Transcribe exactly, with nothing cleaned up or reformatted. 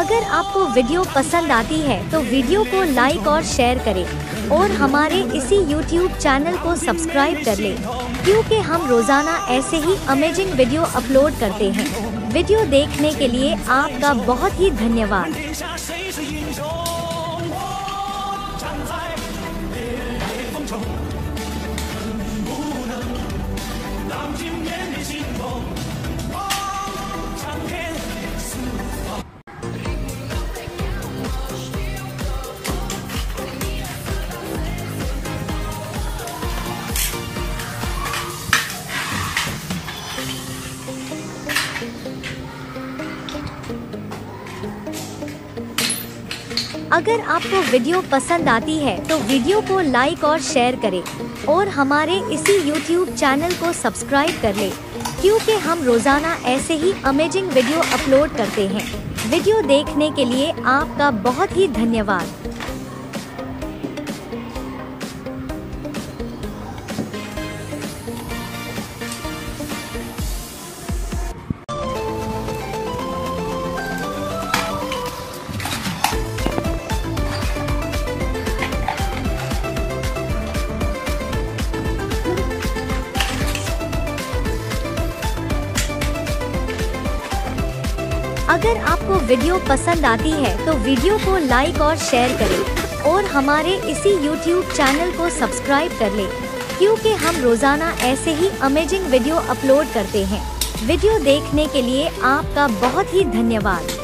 अगर आपको वीडियो पसंद आती है तो वीडियो को लाइक और शेयर करें और हमारे इसी यूट्यूब चैनल को सब्सक्राइब कर लें, क्योंकि हम रोजाना ऐसे ही अमेजिंग वीडियो अपलोड करते हैं। वीडियो देखने के लिए आपका बहुत ही धन्यवाद। अगर आपको वीडियो पसंद आती है तो वीडियो को लाइक और शेयर करें और हमारे इसी यूट्यूब चैनल को सब्सक्राइब कर लें, क्योंकि हम रोजाना ऐसे ही अमेजिंग वीडियो अपलोड करते हैं। वीडियो देखने के लिए आपका बहुत ही धन्यवाद। अगर आपको वीडियो पसंद आती है तो वीडियो को लाइक और शेयर करें और हमारे इसी यूट्यूब चैनल को सब्सक्राइब कर लें, क्योंकि हम रोजाना ऐसे ही अमेजिंग वीडियो अपलोड करते हैं। वीडियो देखने के लिए आपका बहुत ही धन्यवाद।